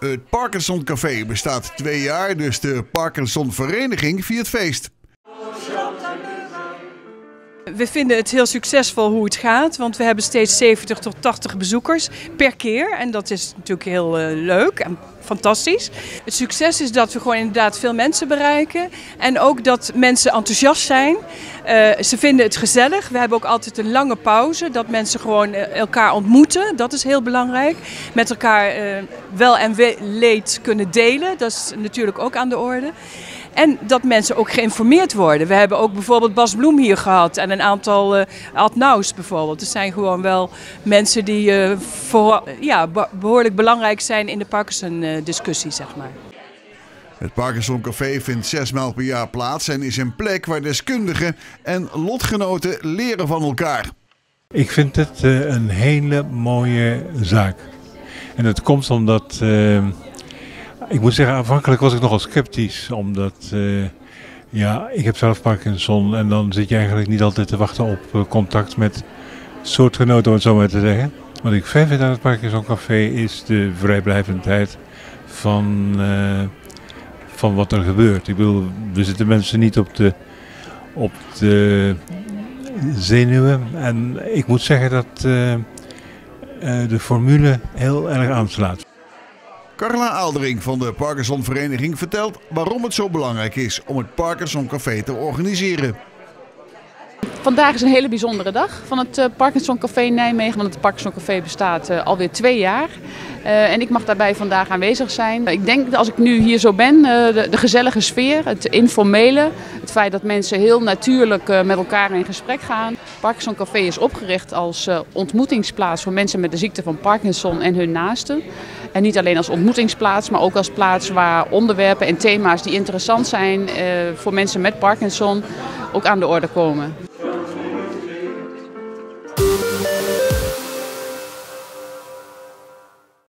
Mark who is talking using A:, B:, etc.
A: Het Parkinson Café bestaat 2 jaar, dus de Parkinson Vereniging viert feest.
B: We vinden het heel succesvol hoe het gaat, want we hebben steeds 70 tot 80 bezoekers per keer. En dat is natuurlijk heel leuk en fantastisch. Het succes is dat we gewoon inderdaad veel mensen bereiken. En ook dat mensen enthousiast zijn. Ze vinden het gezellig. We hebben ook altijd een lange pauze, dat mensen gewoon elkaar ontmoeten. Dat is heel belangrijk. Met elkaar wel en leed kunnen delen, dat is natuurlijk ook aan de orde. En dat mensen ook geïnformeerd worden. We hebben ook bijvoorbeeld Bas Bloem hier gehad en een aantal Ad Naus bijvoorbeeld. Het zijn gewoon wel mensen die behoorlijk belangrijk zijn in de Parkinson-discussie, zeg maar.
A: Het Parkinson Café vindt 6 maal per jaar plaats en is een plek waar deskundigen en lotgenoten leren van elkaar.
C: Ik vind het een hele mooie zaak. En dat komt omdat... Ik moet zeggen, aanvankelijk was ik nogal sceptisch, omdat ik heb zelf Parkinson en dan zit je eigenlijk niet altijd te wachten op contact met soortgenoten, om het zo maar te zeggen. Wat ik fijn vind aan het Parkinson Café is de vrijblijvendheid van wat er gebeurt. Ik bedoel, we zitten mensen niet op de zenuwen en ik moet zeggen dat de formule heel erg aanslaat.
A: Carla Aaldering van de Parkinson Vereniging vertelt waarom het zo belangrijk is om het Parkinson Café te organiseren.
D: Vandaag is een hele bijzondere dag van het Parkinson Café in Nijmegen, want het Parkinson Café bestaat alweer 2 jaar. En ik mag daarbij vandaag aanwezig zijn. Ik denk dat als ik nu hier zo ben, de gezellige sfeer, het informele, het feit dat mensen heel natuurlijk met elkaar in gesprek gaan. Het Parkinson Café is opgericht als ontmoetingsplaats voor mensen met de ziekte van Parkinson en hun naasten. En niet alleen als ontmoetingsplaats, maar ook als plaats waar onderwerpen en thema's die interessant zijn voor mensen met Parkinson ook aan de orde komen.